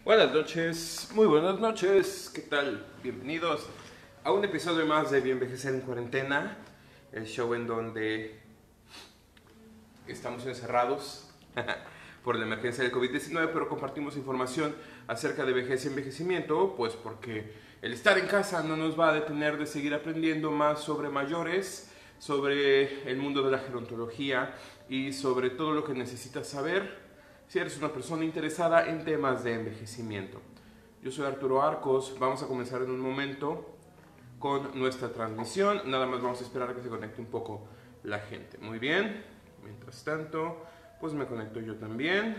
Buenas noches, muy buenas noches, ¿qué tal? Bienvenidos a un episodio más de Envejecer en Cuarentena, el show en donde estamos encerrados por la emergencia del COVID-19, pero compartimos información acerca de vejez y envejecimiento, pues porque el estar en casa no nos va a detener de seguir aprendiendo más sobre mayores, sobre el mundo de la gerontología y sobre todo lo que necesitas saber si eres una persona interesada en temas de envejecimiento. Yo soy Arturo Arcos, vamos a comenzar en un momento con nuestra transmisión, nada más vamos a esperar a que se conecte un poco la gente. Muy bien, mientras tanto, pues me conecto yo también.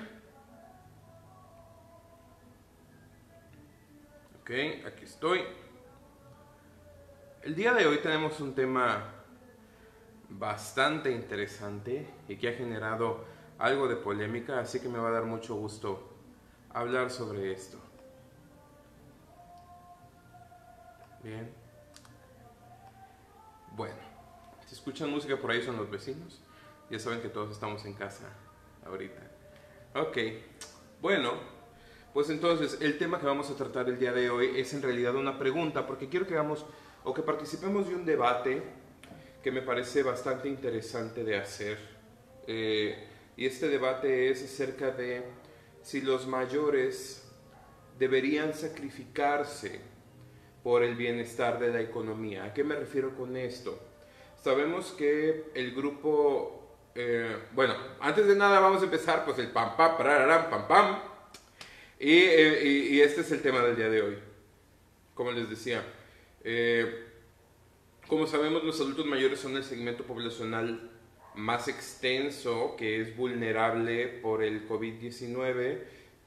Ok, aquí estoy. El día de hoy tenemos un tema bastante interesante y que ha generado algo de polémica, así que me va a dar mucho gusto hablar sobre esto. Bien. Bueno, si escuchan música por ahí son los vecinos. Ya saben que todos estamos en casa ahorita. Ok, bueno, pues entonces el tema que vamos a tratar el día de hoy es en realidad una pregunta, porque quiero que hagamos o que participemos de un debate que me parece bastante interesante de hacer. Y este debate es acerca de si los mayores deberían sacrificarse por el bienestar de la economía. ¿A qué me refiero con esto? Sabemos que el grupo, bueno, antes de nada vamos a empezar pues el pam pam pararam pam pam y este es el tema del día de hoy. Como les decía, como sabemos, los adultos mayores son el segmento poblacional más extenso que es vulnerable por el COVID-19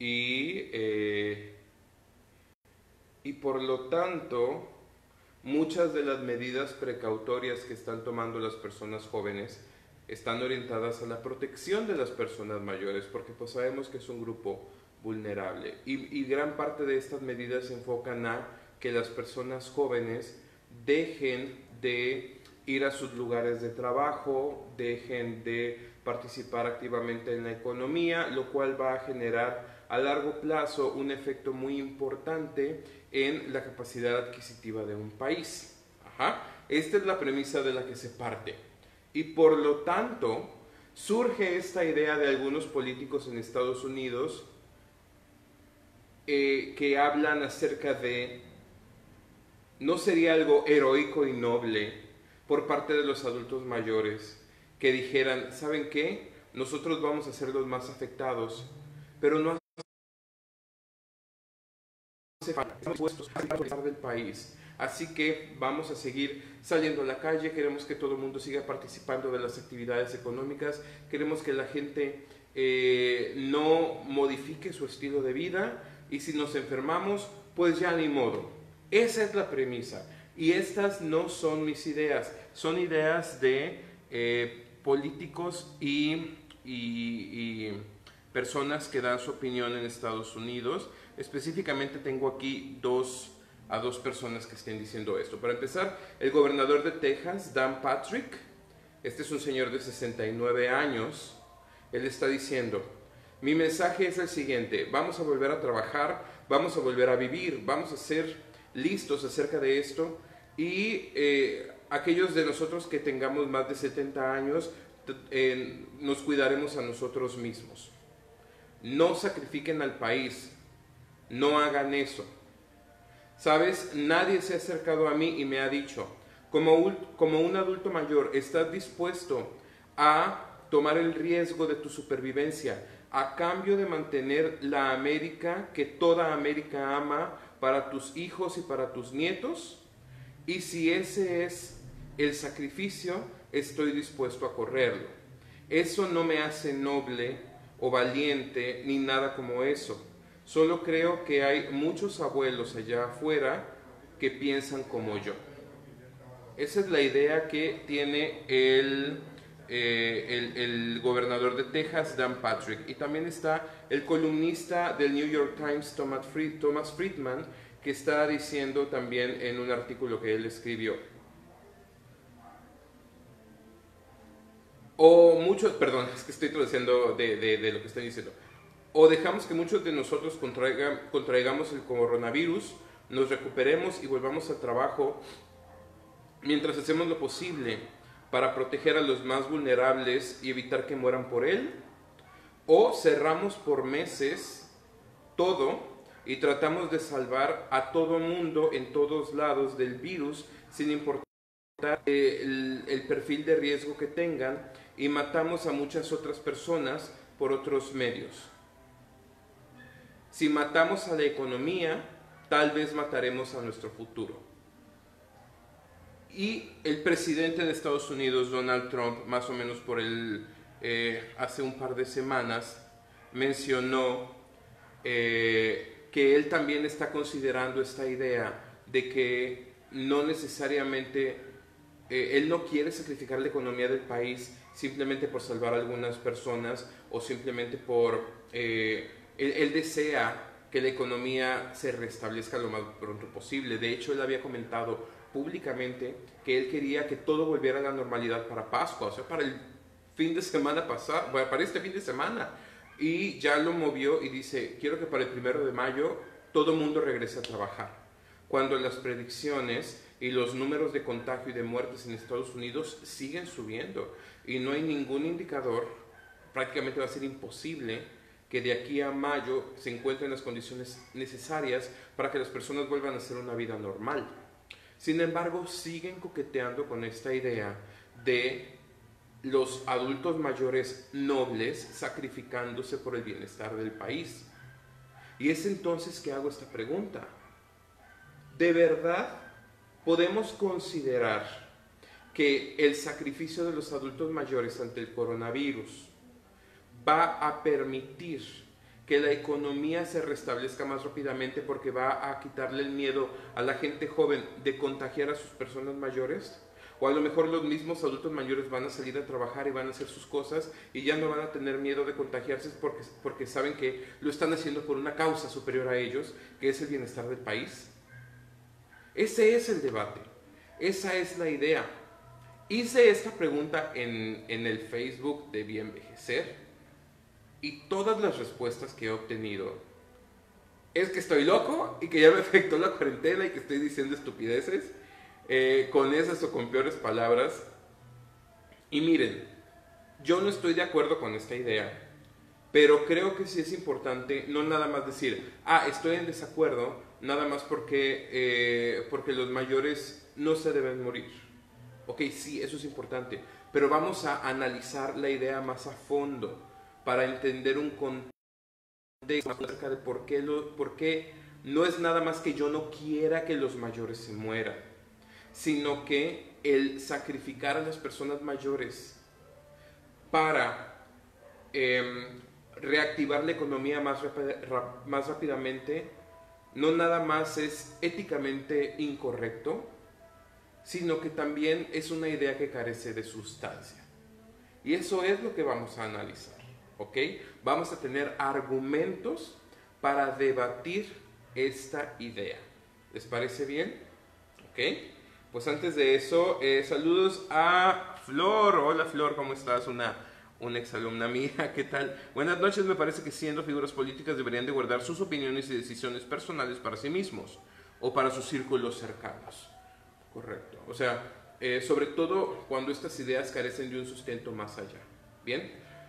y por lo tanto muchas de las medidas precautorias que están tomando las personas jóvenes están orientadas a la protección de las personas mayores, porque pues sabemos que es un grupo vulnerable y gran parte de estas medidas se enfocan a que las personas jóvenes dejen de ir a sus lugares de trabajo, dejen de participar activamente en la economía, lo cual va a generar a largo plazo un efecto muy importante en la capacidad adquisitiva de un país. Esta es la premisa de la que se parte. Y por lo tanto, surge esta idea de algunos políticos en Estados Unidos que hablan acerca de ¿no sería algo heroico y noble por parte de los adultos mayores que dijeran, ¿saben qué? Nosotros vamos a ser los más afectados, pero no hace falta, estamos dispuestos a participar del país. Así que vamos a seguir saliendo a la calle, queremos que todo el mundo siga participando de las actividades económicas, queremos que la gente no modifique su estilo de vida y si nos enfermamos, pues ya ni modo. Esa es la premisa. Y estas no son mis ideas, son ideas de políticos y personas que dan su opinión en Estados Unidos. Específicamente tengo aquí a dos personas que estén diciendo esto. Para empezar, el gobernador de Texas, Dan Patrick, este es un señor de 69 años, él está diciendo, mi mensaje es el siguiente, vamos a volver a trabajar, vamos a volver a vivir, vamos a ser listos acerca de esto y aquellos de nosotros que tengamos más de 70 años nos cuidaremos a nosotros mismos. No sacrifiquen al país, no hagan eso. ¿Sabes? Nadie se ha acercado a mí y me ha dicho, como un adulto mayor, ¿estás dispuesto a tomar el riesgo de tu supervivencia a cambio de mantener la América que toda América ama para tus hijos y para tus nietos? Y si ese es el sacrificio, estoy dispuesto a correrlo. Eso no me hace noble o valiente ni nada como eso. Solo creo que hay muchos abuelos allá afuera que piensan como yo. Esa es la idea que tiene el gobernador de Texas, Dan Patrick. Y también está el columnista del New York Times, Thomas Friedman, que está diciendo también en un artículo que él escribió. Perdón, es que estoy traduciendo de lo que estoy diciendo. o dejamos que muchos de nosotros contraigamos el coronavirus, nos recuperemos y volvamos al trabajo mientras hacemos lo posible para proteger a los más vulnerables y evitar que mueran por él, o cerramos por meses todo y tratamos de salvar a todo mundo en todos lados del virus sin importar el perfil de riesgo que tengan, y matamos a muchas otras personas por otros medios. Si matamos a la economía, tal vez mataremos a nuestro futuro. Y el presidente de Estados Unidos, Donald Trump, más o menos hace un par de semanas, mencionó que él también está considerando esta idea de que no necesariamente, él no quiere sacrificar la economía del país simplemente por salvar a algunas personas o simplemente él desea que la economía se restablezca lo más pronto posible. De hecho, él había comentado públicamente que él quería que todo volviera a la normalidad para Pascua, o sea, para el fin de semana pasado, para este fin de semana. Y ya lo movió y dice, quiero que para el 1 de mayo todo el mundo regrese a trabajar. Cuando las predicciones y los números de contagio y de muertes en Estados Unidos siguen subiendo y no hay ningún indicador, prácticamente va a ser imposible que de aquí a mayo se encuentren las condiciones necesarias para que las personas vuelvan a hacer una vida normal. Sin embargo, siguen coqueteando con esta idea de los adultos mayores nobles sacrificándose por el bienestar del país. Y es entonces que hago esta pregunta. ¿De verdad podemos considerar que el sacrificio de los adultos mayores ante el coronavirus va a permitir que la economía se restablezca más rápidamente porque va a quitarle el miedo a la gente joven de contagiar a sus personas mayores? O a lo mejor los mismos adultos mayores van a salir a trabajar y van a hacer sus cosas y ya no van a tener miedo de contagiarse porque saben que lo están haciendo por una causa superior a ellos, que es el bienestar del país. Ese es el debate, esa es la idea. Hice esta pregunta en el Facebook de Bienvejecer y todas las respuestas que he obtenido es que estoy loco y que ya me afectó la cuarentena y que estoy diciendo estupideces, con esas o con peores palabras. Y miren, yo no estoy de acuerdo con esta idea, pero creo que sí es importante no nada más decir, estoy en desacuerdo, nada más porque los mayores no se deben morir. Ok, sí, eso es importante, pero vamos a analizar la idea más a fondo para entender un contexto acerca de por qué no es nada más que yo no quiera que los mayores se mueran, sino que el sacrificar a las personas mayores para reactivar la economía más rápidamente no nada más es éticamente incorrecto, sino que también es una idea que carece de sustancia. Y eso es lo que vamos a analizar, ¿ok? Vamos a tener argumentos para debatir esta idea. ¿Les parece bien? ¿Ok? Pues antes de eso, saludos a Flor. Hola Flor, ¿cómo estás? Una exalumna mía, ¿qué tal? Buenas noches. Me parece que siendo figuras políticas deberían de guardar sus opiniones y decisiones personales para sí mismos o para sus círculos cercanos. Correcto. O sea, sobre todo cuando estas ideas carecen de un sustento más allá. Bien.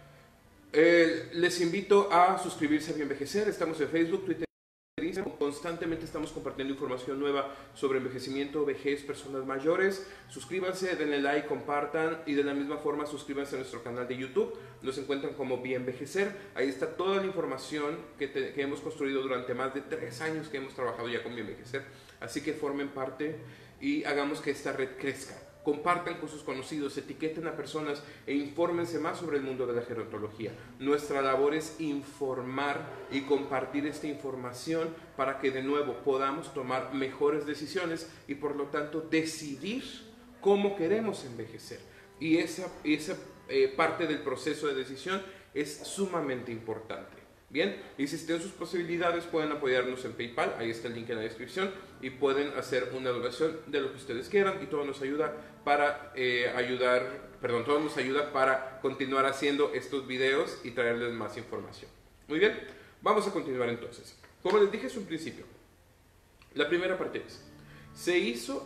Les invito a suscribirse a Bienvejecer. Estamos en Facebook, Twitter, Instagram. Constantemente estamos compartiendo información nueva sobre envejecimiento, vejez, personas mayores. Suscríbanse, denle like, compartan y de la misma forma suscríbanse a nuestro canal de YouTube. Nos encuentran como Bienvejecer. Ahí está toda la información que hemos construido durante más de 3 años que hemos trabajado ya con Bienvejecer. Así que formen parte y hagamos que esta red crezca. Compartan con sus conocidos, etiqueten a personas e infórmense más sobre el mundo de la gerontología. Nuestra labor es informar y compartir esta información para que de nuevo podamos tomar mejores decisiones y por lo tanto decidir cómo queremos envejecer. Y esa parte del proceso de decisión es sumamente importante. Bien, y si estén sus posibilidades pueden apoyarnos en PayPal, ahí está el link en la descripción y pueden hacer una donación de lo que ustedes quieran y todo nos ayuda para todo nos ayuda para continuar haciendo estos videos y traerles más información. Muy bien, vamos a continuar entonces. Como les dije en un principio, la primera parte es, se hizo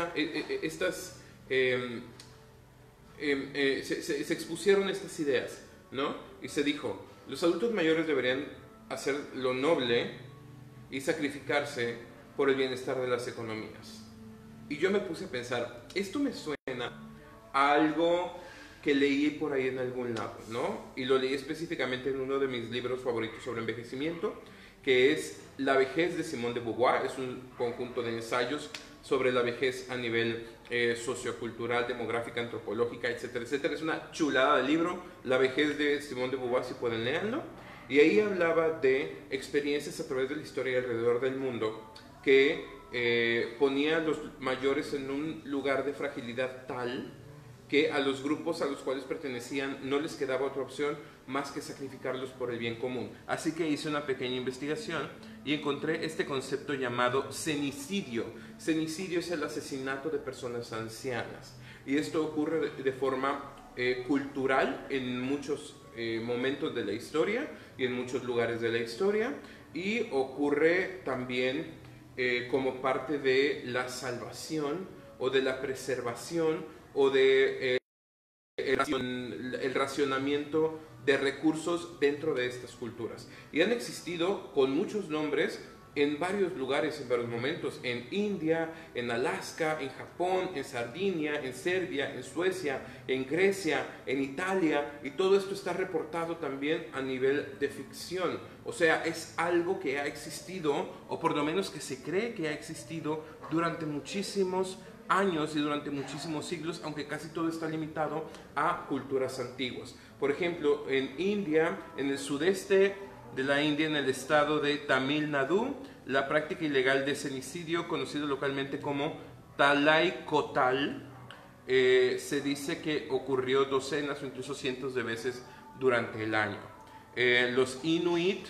se expusieron estas ideas, ¿no? Y se dijo, los adultos mayores deberían hacer lo noble y sacrificarse por el bienestar de las economías. Y yo me puse a pensar, esto me suena a algo que leí por ahí en algún lado, ¿no? Y lo leí específicamente en uno de mis libros favoritos sobre envejecimiento, que es La vejez de Simone de Beauvoir. Es un conjunto de ensayos sobre la vejez a nivel sociocultural, demográfica, antropológica, etcétera, etcétera. Es una chulada de libro, La vejez de Simone de Beauvoir, si pueden leerlo. Y ahí hablaba de experiencias a través de la historia alrededor del mundo que ponía a los mayores en un lugar de fragilidad tal que a los grupos a los cuales pertenecían no les quedaba otra opción más que sacrificarlos por el bien común. Así que hice una pequeña investigación y encontré este concepto llamado cenicidio. Cenicidio es el asesinato de personas ancianas. Y esto ocurre de forma cultural en muchos momentos de la historia y en muchos lugares de la historia. Y ocurre también como parte de la salvación o de la preservación o de el racionamiento de recursos dentro de estas culturas. Y han existido con muchos nombres en varios lugares, en varios momentos, en India, en Alaska, en Japón, en Sardinia, en Serbia, en Suecia, en Grecia, en Italia, y todo esto está reportado también a nivel de ficción. O sea, es algo que ha existido, o por lo menos que se cree que ha existido durante muchísimos años y durante muchísimos siglos, aunque casi todo está limitado a culturas antiguas. Por ejemplo, en India, en el sudeste de la India, en el estado de Tamil Nadu, la práctica ilegal de cenicidio, conocido localmente como Talai Kotal, se dice que ocurrió docenas o incluso cientos de veces durante el año. Los Inuit,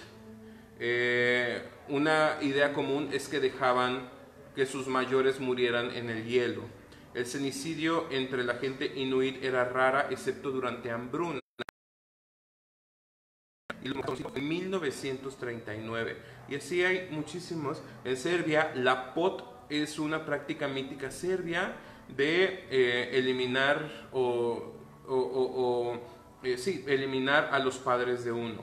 una idea común es que dejaban que sus mayores murieran en el hielo. El cenicidio entre la gente inuit era rara, excepto durante hambruna. Y en 1939. Y así hay muchísimos. En Serbia, la pot es una práctica mítica serbia de eliminar eliminar a los padres de uno.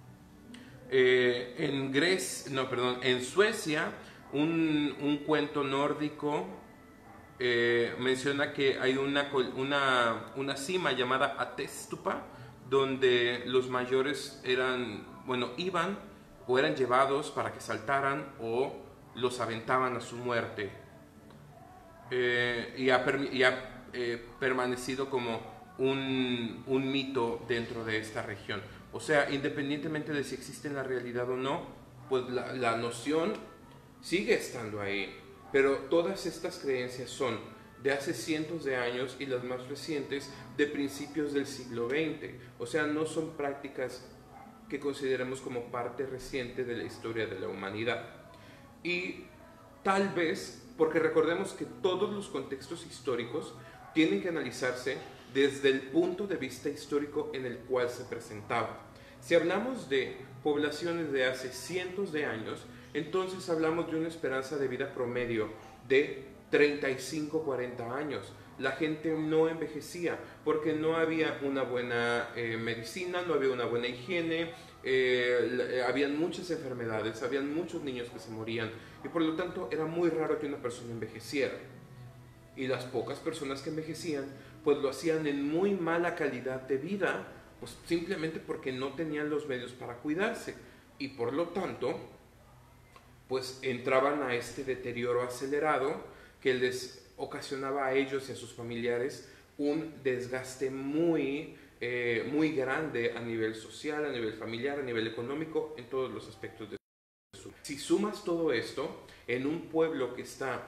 En Suecia, un cuento nórdico menciona que hay una cima llamada Atestupa, donde los mayores iban o eran llevados para que saltaran o los aventaban a su muerte. Y ha permanecido como un mito dentro de esta región. O sea, independientemente de si existe en la realidad o no, pues la noción sigue estando ahí. Pero todas estas creencias son de hace cientos de años y las más recientes de principios del siglo XX. O sea, no son prácticas que consideremos como parte reciente de la historia de la humanidad. Y tal vez, porque recordemos que todos los contextos históricos tienen que analizarse desde el punto de vista histórico en el cual se presentaba. Si hablamos de poblaciones de hace cientos de años, entonces hablamos de una esperanza de vida promedio de 35-40 años. La gente no envejecía porque no había una buena medicina, no había una buena higiene, habían muchas enfermedades, habían muchos niños que se morían y por lo tanto era muy raro que una persona envejeciera. Y las pocas personas que envejecían pues lo hacían en muy mala calidad de vida, pues simplemente porque no tenían los medios para cuidarse y por lo tanto pues entraban a este deterioro acelerado que les ocasionaba a ellos y a sus familiares un desgaste muy grande a nivel social, a nivel familiar, a nivel económico, en todos los aspectos de su vida. Si sumas todo esto en un pueblo que está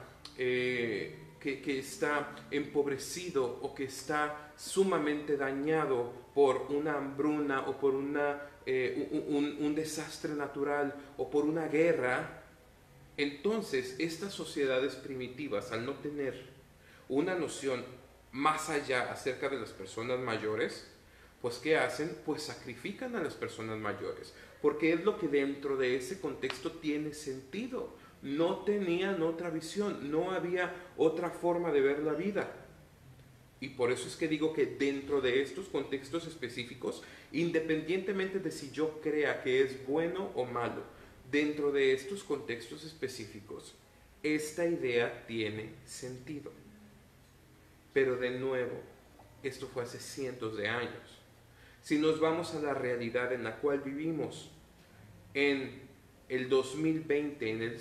empobrecido o que está sumamente dañado por una hambruna o por un desastre natural o por una guerra, entonces estas sociedades primitivas, al no tener una noción más allá acerca de las personas mayores, Pues ¿qué hacen? Pues sacrifican a las personas mayores, porque es lo que dentro de ese contexto tiene sentido. No tenían otra visión, no había otra forma de ver la vida. Y por eso es que digo que dentro de estos contextos específicos, independientemente de si yo crea que es bueno o malo, dentro de estos contextos específicos, esta idea tiene sentido. Pero de nuevo, esto fue hace cientos de años. Si nos vamos a la realidad en la cual vivimos, en el 2020, en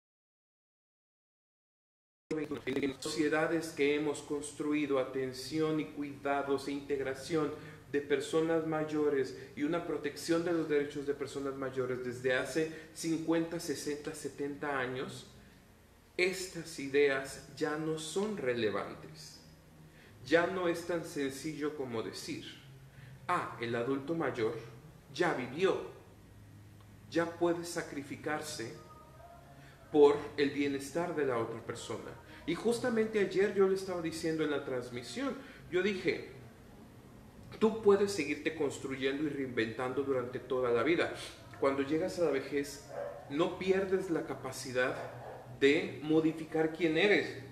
sociedades que hemos construido atención y cuidados e integración de personas mayores y una protección de los derechos de personas mayores desde hace 50, 60, 70 años, estas ideas ya no son relevantes. Ya no es tan sencillo como decir, el adulto mayor ya vivió, ya puede sacrificarse por el bienestar de la otra persona. Y justamente ayer yo le estaba diciendo en la transmisión, yo dije, tú puedes seguirte construyendo y reinventando durante toda la vida. Cuando llegas a la vejez, no pierdes la capacidad de modificar quién eres.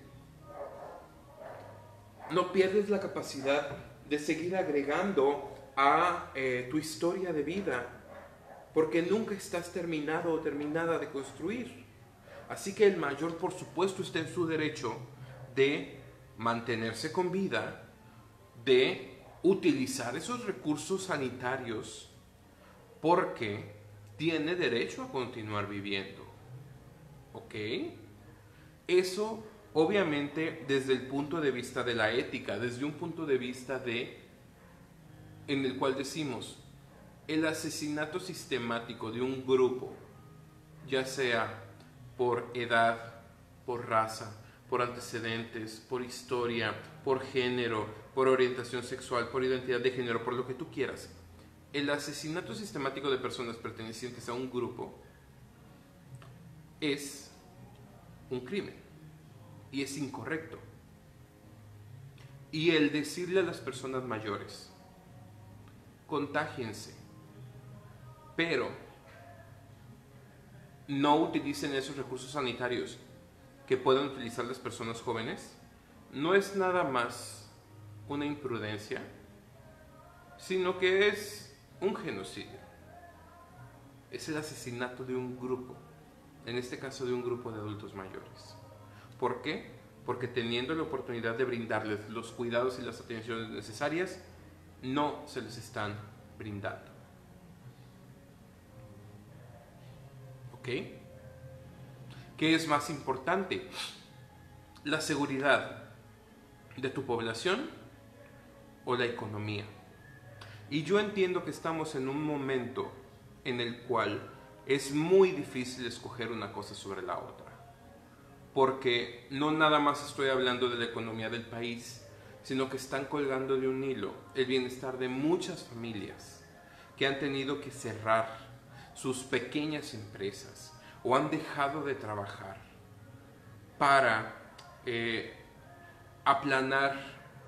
No pierdes la capacidad de seguir agregando a tu historia de vida, porque nunca estás terminado o terminada de construir. Así que el mayor, por supuesto, está en su derecho de mantenerse con vida, de utilizar esos recursos sanitarios, porque tiene derecho a continuar viviendo. ¿Ok? Eso, obviamente, desde el punto de vista de la ética, desde un punto de vista en el cual decimos, el asesinato sistemático de un grupo, ya sea por edad, por raza, por antecedentes, por historia, por género, por orientación sexual, por identidad de género, por lo que tú quieras. El asesinato sistemático de personas pertenecientes a un grupo es un crimen y es incorrecto. Y el decirle a las personas mayores, contágiense, pero no utilicen esos recursos sanitarios que pueden utilizar las personas jóvenes, no es nada más una imprudencia, sino que es un genocidio. Es el asesinato de un grupo, en este caso de un grupo de adultos mayores. ¿Por qué? Porque teniendo la oportunidad de brindarles los cuidados y las atenciones necesarias, no se les están brindando. ¿Ok? ¿Qué es más importante? ¿La seguridad de tu población o la economía? Y yo entiendo que estamos en un momento en el cual es muy difícil escoger una cosa sobre la otra. Porque no nada más estoy hablando de la economía del país, sino que están colgando de un hilo el bienestar de muchas familias que han tenido que cerrar sus pequeñas empresas o han dejado de trabajar para aplanar,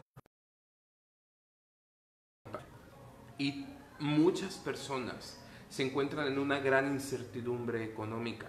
y muchas personas se encuentran en una gran incertidumbre económica.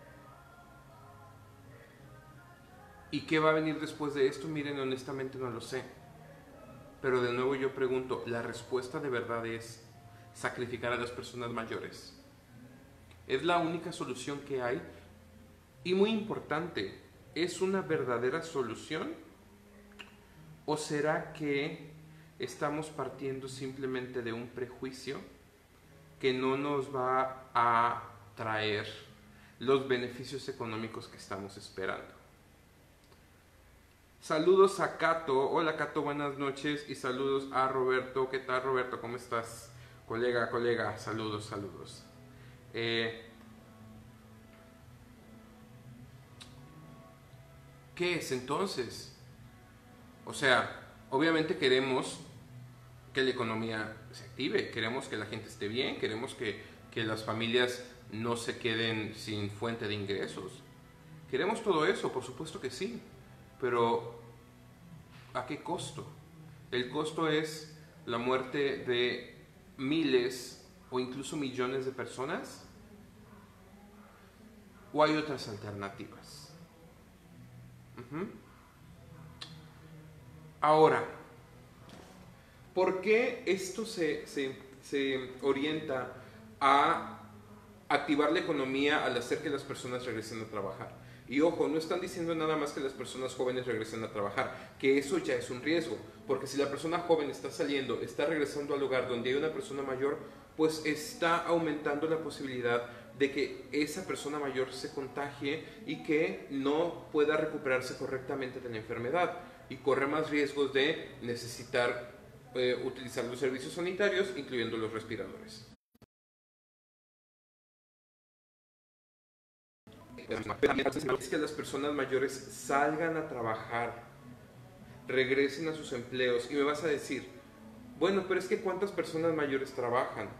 ¿Y qué va a venir después de esto? Miren, honestamente no lo sé. Pero de nuevo yo pregunto, ¿la respuesta de verdad es sacrificar a las personas mayores? ¿Es la única solución que hay? Y muy importante, ¿es una verdadera solución? ¿O será que estamos partiendo simplemente de un prejuicio que no nos va a traer los beneficios económicos que estamos esperando? Saludos a Cato. Hola Cato, buenas noches. Y saludos a Roberto. ¿Qué tal, Roberto? ¿Cómo estás? Colega, saludos, saludos. ¿Qué es entonces? O sea, obviamente queremos que la economía se active, queremos que la gente esté bien, queremos que las familias no se queden sin fuente de ingresos. Queremos todo eso, por supuesto que sí, pero ¿a qué costo? El costo es la muerte de miles o incluso millones de personas? ¿O hay otras alternativas? Ahora, ¿por qué esto se orienta a activar la economía al hacer que las personas regresen a trabajar? Y ojo, no están diciendo nada más que las personas jóvenes regresen a trabajar, que eso ya es un riesgo, porque si la persona joven está saliendo, está regresando al hogar donde hay una persona mayor, pues está aumentando la posibilidad de que esa persona mayor se contagie y que no pueda recuperarse correctamente de la enfermedad y corre más riesgos de necesitar utilizar los servicios sanitarios, incluyendo los respiradores. Es que las personas mayores salgan a trabajar, regresen a sus empleos, y me vas a decir, bueno, pero es que ¿cuántas personas mayores trabajan?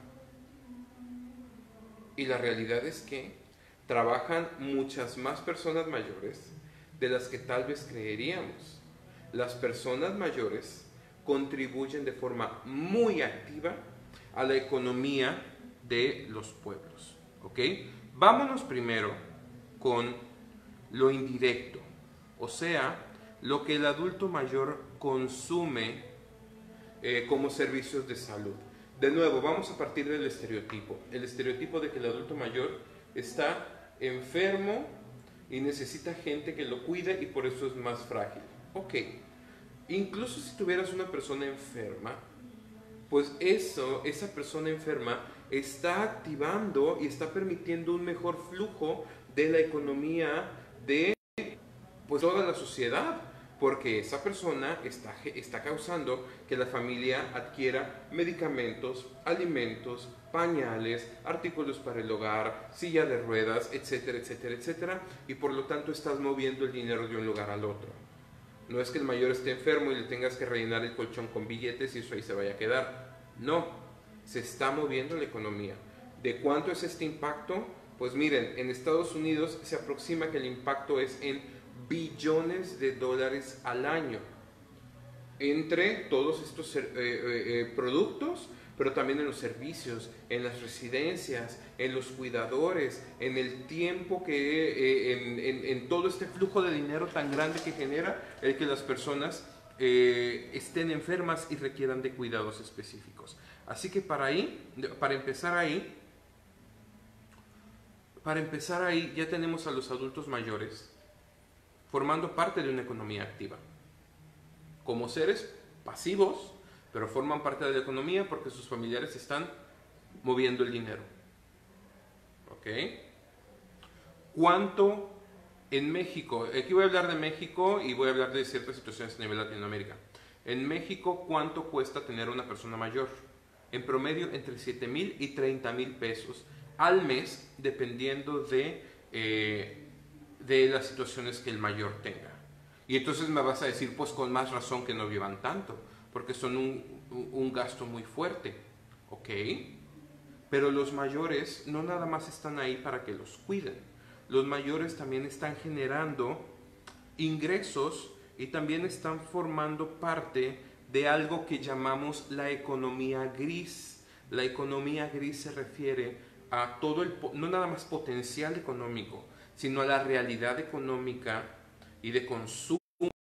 Y la realidad es que trabajan muchas más personas mayores de las que tal vez creeríamos. Las personas mayores contribuyen de forma muy activa a la economía de los pueblos, ¿ok? Vámonos primero con lo indirecto, o sea, lo que el adulto mayor consume como servicios de salud. De nuevo, vamos a partir del estereotipo. El estereotipo de que el adulto mayor está enfermo y necesita gente que lo cuide y por eso es más frágil. Ok, incluso si tuvieras una persona enferma, pues esa persona enferma está activando y está permitiendo un mejor flujo de la economía de pues toda la sociedad, porque esa persona está causando que la familia adquiera medicamentos, alimentos, pañales, artículos para el hogar, silla de ruedas, etcétera, etcétera, etcétera, y por lo tanto estás moviendo el dinero de un lugar al otro. No es que el mayor esté enfermo y le tengas que rellenar el colchón con billetes y eso ahí se vaya a quedar. No, se está moviendo la economía. ¿De cuánto es este impacto? Pues miren, en Estados Unidos se aproxima que el impacto es en billones de dólares al año entre todos estos productos, pero también en los servicios, en las residencias, en los cuidadores, en el tiempo que, en todo este flujo de dinero tan grande que genera el que las personas estén enfermas y requieran de cuidados específicos. Así que para empezar ahí, ya tenemos a los adultos mayores formando parte de una economía activa, como seres pasivos, pero forman parte de la economía porque sus familiares están moviendo el dinero. ¿Ok? ¿Cuánto en México? Aquí voy a hablar de México y voy a hablar de ciertas situaciones a nivel Latinoamérica. En México, ¿cuánto cuesta tener una persona mayor? En promedio, entre 7,000 y 30,000 pesos al mes, dependiendo de las situaciones que el mayor tenga. Y entonces me vas a decir, pues con más razón que no vivan tanto, porque son un gasto muy fuerte, ¿ok? Pero los mayores no nada más están ahí para que los cuiden. Los mayores también están generando ingresos y también están formando parte de algo que llamamos la economía gris. La economía gris se refiere a todo no nada más potencial económico, sino a la realidad económica y de consumo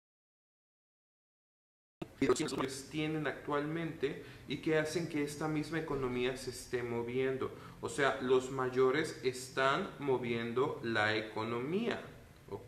que los mayores tienen actualmente y que hacen que esta misma economía se esté moviendo. O sea, los mayores están moviendo la economía, ¿ok?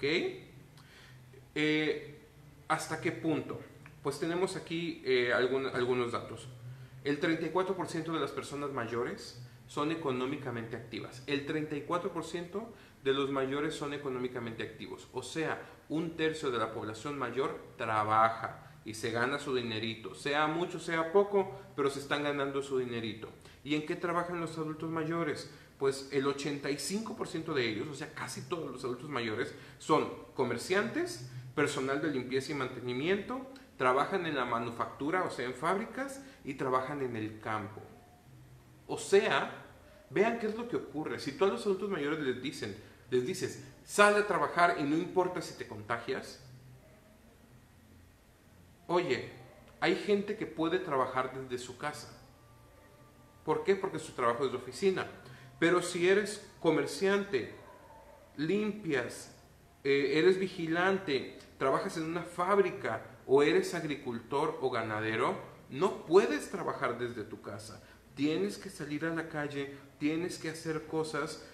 ¿Hasta qué punto? Pues tenemos aquí algunos datos. El 34% de las personas mayores son económicamente activas. El 34% de los mayores son económicamente activos. O sea, 1/3 de la población mayor trabaja y se gana su dinerito. Sea mucho, sea poco, pero se están ganando su dinerito. ¿Y en qué trabajan los adultos mayores? Pues el 85% de ellos, o sea, casi todos los adultos mayores, son comerciantes, personal de limpieza y mantenimiento, trabajan en la manufactura, o sea, en fábricas, y trabajan en el campo. O sea, vean qué es lo que ocurre. Si tú a los adultos mayores les dices, sale a trabajar y no importa si te contagias. Oye, Hay gente que puede trabajar desde su casa. ¿Por qué? Porque su trabajo es de oficina. Pero si eres comerciante, limpias, eres vigilante, trabajas en una fábrica o eres agricultor o ganadero, no puedes trabajar desde tu casa. Tienes que salir a la calle, tienes que hacer cosas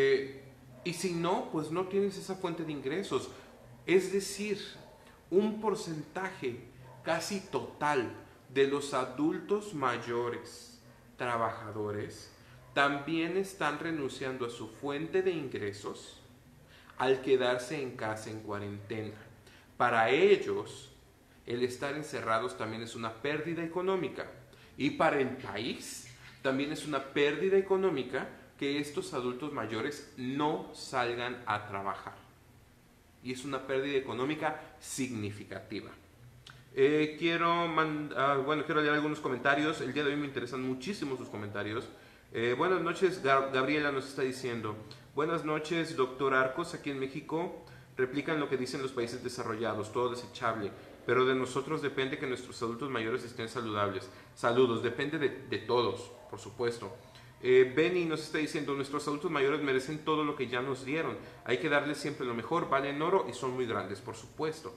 y si no, pues no tienes esa fuente de ingresos. Es decir, un porcentaje casi total de los adultos mayores trabajadores también están renunciando a su fuente de ingresos al quedarse en casa en cuarentena. Para ellos, el estar encerrados también es una pérdida económica. Y para el país, también es una pérdida económica que estos adultos mayores no salgan a trabajar. Y es una pérdida económica significativa. Quiero leer algunos comentarios. El día de hoy me interesan muchísimo sus comentarios. Buenas noches, Gabriela nos está diciendo. Buenas noches, doctor Arcos. Aquí en México replican lo que dicen los países desarrollados, todo desechable. Pero de nosotros depende que nuestros adultos mayores estén saludables. Saludos, depende de todos, por supuesto. Benny nos está diciendo, nuestros adultos mayores merecen todo lo que ya nos dieron. Hay que darles siempre lo mejor, valen oro y son muy grandes, por supuesto.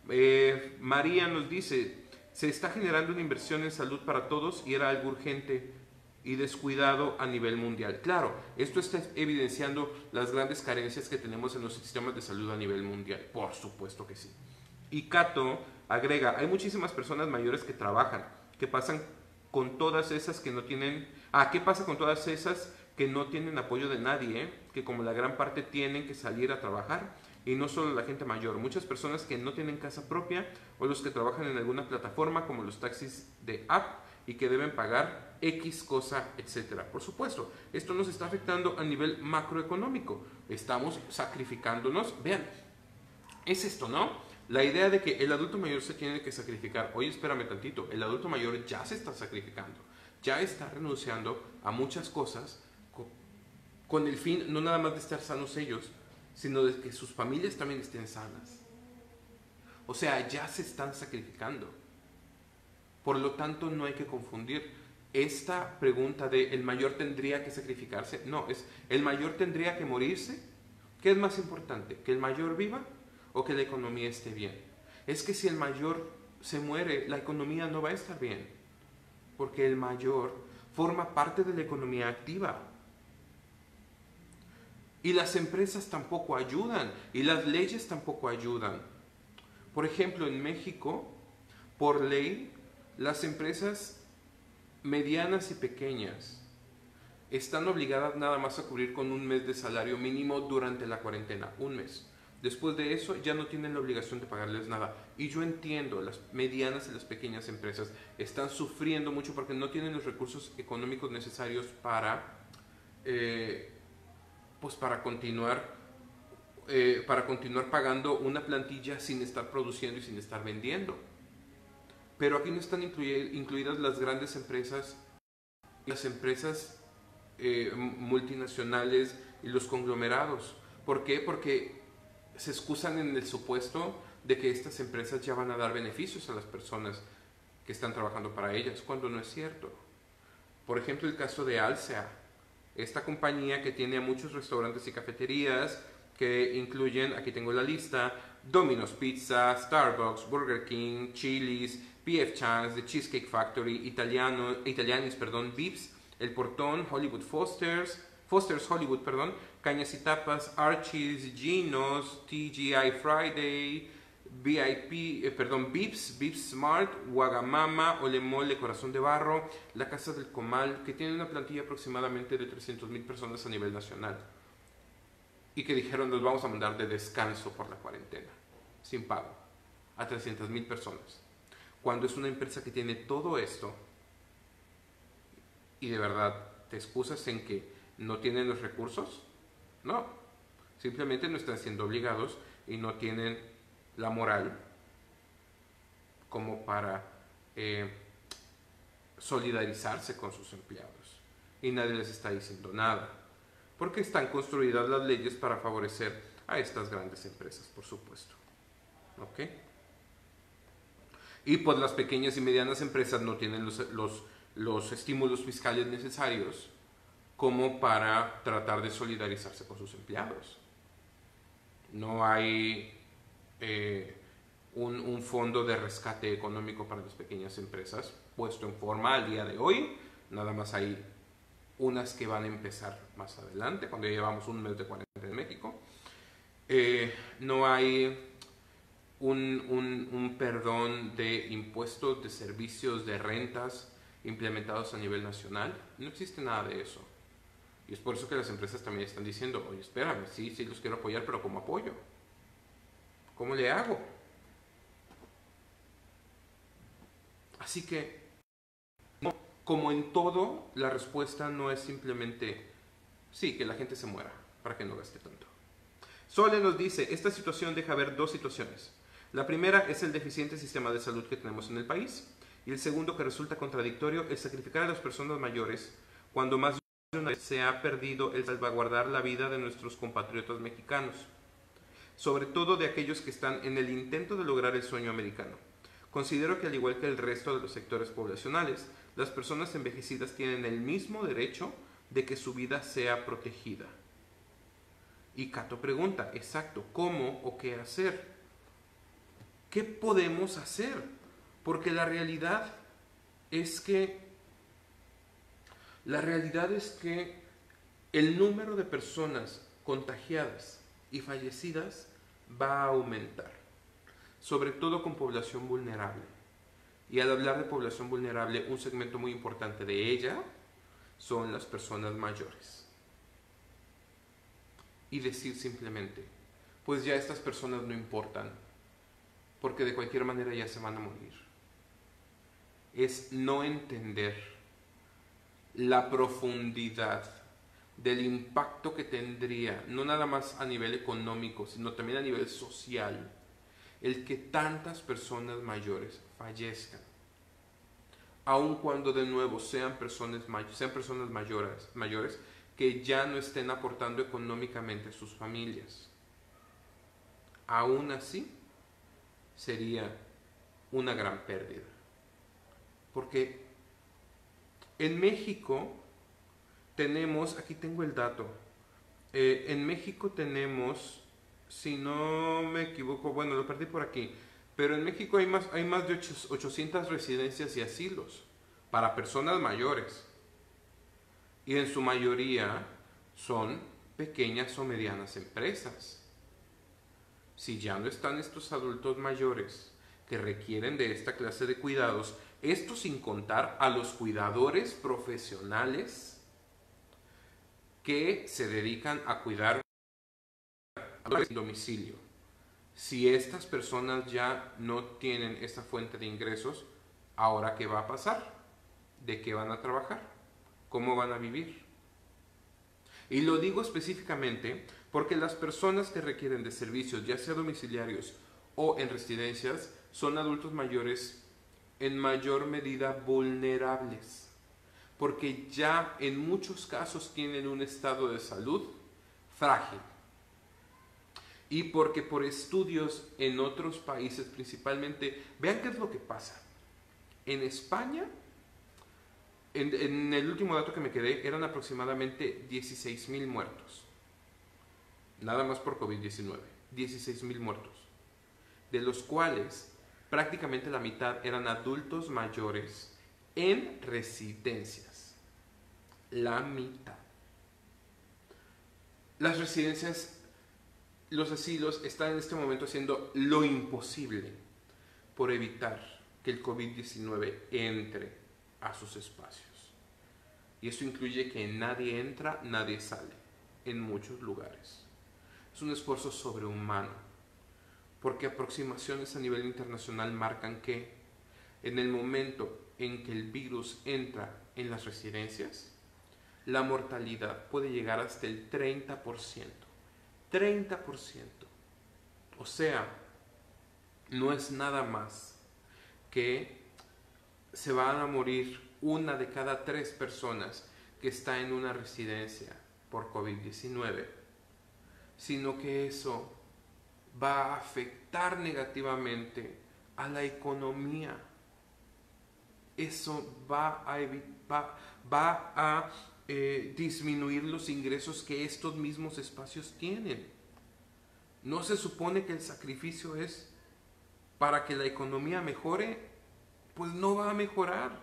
María nos dice, se está generando una inversión en salud para todos y era algo urgente y descuidado a nivel mundial. Claro, esto está evidenciando las grandes carencias que tenemos en los sistemas de salud a nivel mundial. Por supuesto que sí. Y Cato agrega, hay muchísimas personas mayores que trabajan. ¿Qué pasan con todas esas que no tienen... ¿qué pasa con todas esas que no tienen apoyo de nadie? Que como la gran parte tienen que salir a trabajar. Y no solo la gente mayor, muchas personas que no tienen casa propia o los que trabajan en alguna plataforma como los taxis de app y que deben pagar X cosa, etcétera. Por supuesto, esto nos está afectando a nivel macroeconómico. Estamos sacrificándonos. Vean, es esto, ¿no? La idea de que el adulto mayor se tiene que sacrificar. Oye, espérame tantito, el adulto mayor ya se está sacrificando, ya está renunciando a muchas cosas con el fin no nada más de estar sanos ellos, sino de que sus familias también estén sanas. O sea, ya se están sacrificando. Por lo tanto, no hay que confundir esta pregunta de el mayor tendría que sacrificarse. No, es el mayor tendría que morirse. ¿Qué es más importante? ¿Que el mayor viva o que la economía esté bien? Es que si el mayor se muere, la economía no va a estar bien, porque el mayor forma parte de la economía activa. Y las empresas tampoco ayudan, y las leyes tampoco ayudan. Por ejemplo, en México, por ley, las empresas medianas y pequeñas están obligadas nada más a cubrir con un mes de salario mínimo durante la cuarentena, un mes. Después de eso ya no tienen la obligación de pagarles nada. Y yo entiendo, las medianas y las pequeñas empresas están sufriendo mucho porque no tienen los recursos económicos necesarios para continuar pagando una plantilla sin estar produciendo y sin estar vendiendo. Pero aquí no están incluidas las grandes empresas, las empresas multinacionales y los conglomerados. ¿Por qué? Porque se excusan en el supuesto de que estas empresas ya van a dar beneficios a las personas que están trabajando para ellas, cuando no es cierto. Por ejemplo, el caso de Alsea, esta compañía que tiene a muchos restaurantes y cafeterías que incluyen, aquí tengo la lista, Domino's Pizza, Starbucks, Burger King, Chili's, P.F. Chang's, The Cheesecake Factory, Italianis, Vips, El Portón, Hollywood Foster's Hollywood, Cañas y Tapas, Archie's, Gino's, TGI Friday, Vips Smart, Wagamama, Ole Mole, Corazón de Barro, La Casa del Comal, que tiene una plantilla aproximadamente de 300,000 personas a nivel nacional y que dijeron nos vamos a mandar de descanso por la cuarentena, sin pago, a 300,000 personas. Cuando es una empresa que tiene todo esto y de verdad te excusas en que no tienen los recursos, no, simplemente no están siendo obligados y no tienen la moral como para solidarizarse con sus empleados y nadie les está diciendo nada porque están construidas las leyes para favorecer a estas grandes empresas, por supuesto. ¿Ok? Y pues las pequeñas y medianas empresas no tienen los estímulos fiscales necesarios como para tratar de solidarizarse con sus empleados. No hay un fondo de rescate económico para las pequeñas empresas puesto en forma al día de hoy. Nada más hay unas que van a empezar más adelante, cuando ya llevamos un mes de cuarentena en México. No hay un perdón de impuestos, de servicios, de rentas implementados a nivel nacional. No existe nada de eso. Y es por eso que las empresas también están diciendo, oye, espérame, sí los quiero apoyar, pero ¿cómo apoyo? ¿Cómo le hago? Así que, como en todo, la respuesta no es simplemente, sí, que la gente se muera, para que no gaste tanto. Sole nos dice, esta situación deja ver dos situaciones. La primera es el deficiente sistema de salud que tenemos en el país. Y el segundo, que resulta contradictorio, el sacrificar a las personas mayores cuando más de una vez se ha perdido el salvaguardar la vida de nuestros compatriotas mexicanos, sobre todo de aquellos que están en el intento de lograr el sueño americano. Considero que al igual que el resto de los sectores poblacionales, las personas envejecidas tienen el mismo derecho de que su vida sea protegida. Y Cato pregunta, exacto, ¿cómo o qué hacer? ¿Qué podemos hacer? Porque la realidad es que el número de personas contagiadas y fallecidas va a aumentar, sobre todo con población vulnerable. Y al hablar de población vulnerable, un segmento muy importante de ella son las personas mayores. Y decir simplemente, pues ya estas personas no importan, porque de cualquier manera ya se van a morir. Es no entender la profundidad del impacto que tendría, no nada más a nivel económico, sino también a nivel social, el que tantas personas mayores fallezcan, aun cuando de nuevo sean personas mayores que ya no estén aportando económicamente a sus familias. Aún así, sería una gran pérdida. Porque en México tenemos, aquí tengo el dato, en México tenemos, si no me equivoco, bueno, lo perdí por aquí, pero en México hay más de 800 residencias y asilos para personas mayores. Y en su mayoría son pequeñas o medianas empresas. Si ya no están estos adultos mayores que requieren de esta clase de cuidados, esto sin contar a los cuidadores profesionales que se dedican a cuidar a domicilio. Si estas personas ya no tienen esta fuente de ingresos, ¿ahora qué va a pasar? ¿De qué van a trabajar? ¿Cómo van a vivir? Y lo digo específicamente porque las personas que requieren de servicios, ya sea domiciliarios o en residencias, son adultos mayores en mayor medida vulnerables, porque ya en muchos casos tienen un estado de salud frágil. Y porque por estudios en otros países principalmente, vean qué es lo que pasa. En España, en el último dato que me quedé, eran aproximadamente 16,000 muertos. Nada más por COVID-19. 16,000 muertos. De los cuales prácticamente la mitad eran adultos mayores en residencias. La mitad. Las residencias, los asilos están en este momento haciendo lo imposible por evitar que el COVID-19 entre a sus espacios. Y eso incluye que nadie entra, nadie sale, en muchos lugares. Es un esfuerzo sobrehumano, porque aproximaciones a nivel internacional marcan que en el momento en que el virus entra en las residencias, la mortalidad puede llegar hasta el 30%. 30%. O sea, no es nada más que se van a morir 1 de cada 3 personas que está en una residencia por COVID-19, sino que eso va a afectar negativamente a la economía. Eso va a disminuir los ingresos que estos mismos espacios tienen. ¿No se supone que el sacrificio es para que la economía mejore? Pues no va a mejorar.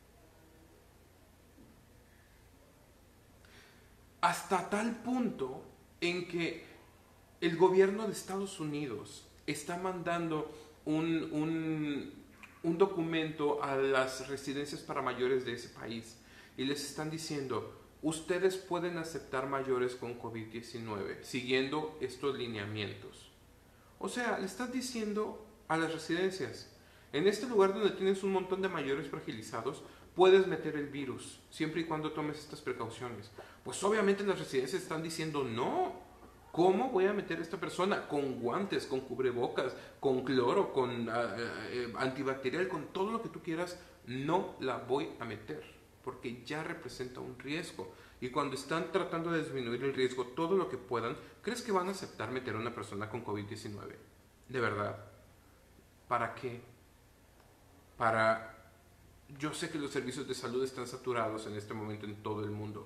Hasta tal punto en que el gobierno de Estados Unidos está mandando un documento a las residencias para mayores de ese país y les están diciendo: ustedes pueden aceptar mayores con COVID-19 siguiendo estos lineamientos. O sea, le están diciendo a las residencias: en este lugar donde tienes un montón de mayores fragilizados, puedes meter el virus, siempre y cuando tomes estas precauciones. Pues obviamente las residencias están diciendo: no, ¿cómo voy a meter a esta persona? Con guantes, con cubrebocas, con cloro, con antibacterial, con todo lo que tú quieras, no la voy a meter, porque ya representa un riesgo. Y cuando están tratando de disminuir el riesgo todo lo que puedan, ¿crees que van a aceptar meter a una persona con COVID-19? De verdad. ¿Para qué? Yo sé que los servicios de salud están saturados en este momento en todo el mundo.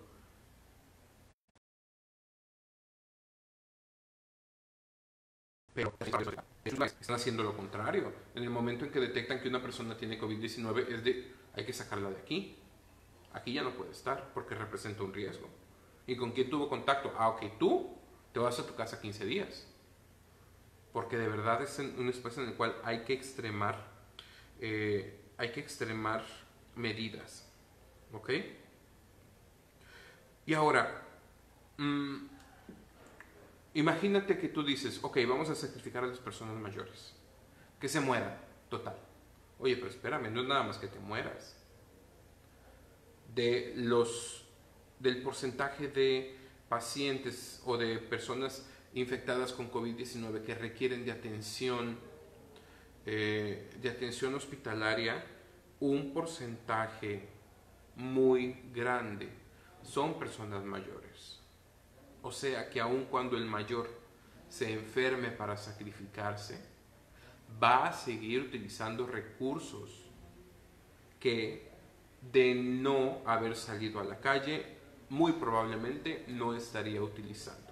Pero están haciendo lo contrario. En el momento en que detectan que una persona tiene COVID-19 es de: hay que sacarla de aquí. Aquí ya no puede estar porque representa un riesgo. ¿Y con quién tuvo contacto? Ah, ok, tú te vas a tu casa 15 días. Porque de verdad es un espacio en el cual hay que extremar medidas. ¿Ok? Y ahora, imagínate que tú dices: ok, vamos a sacrificar a las personas mayores. Que se mueran, total. Oye, pero espérame, no es nada más que te mueras. Del porcentaje de pacientes o de personas infectadas con COVID-19 que requieren de atención hospitalaria, un porcentaje muy grande son personas mayores. O sea que aun cuando el mayor se enferme para sacrificarse, va a seguir utilizando recursos que, de no haber salido a la calle, muy probablemente no estaría utilizando.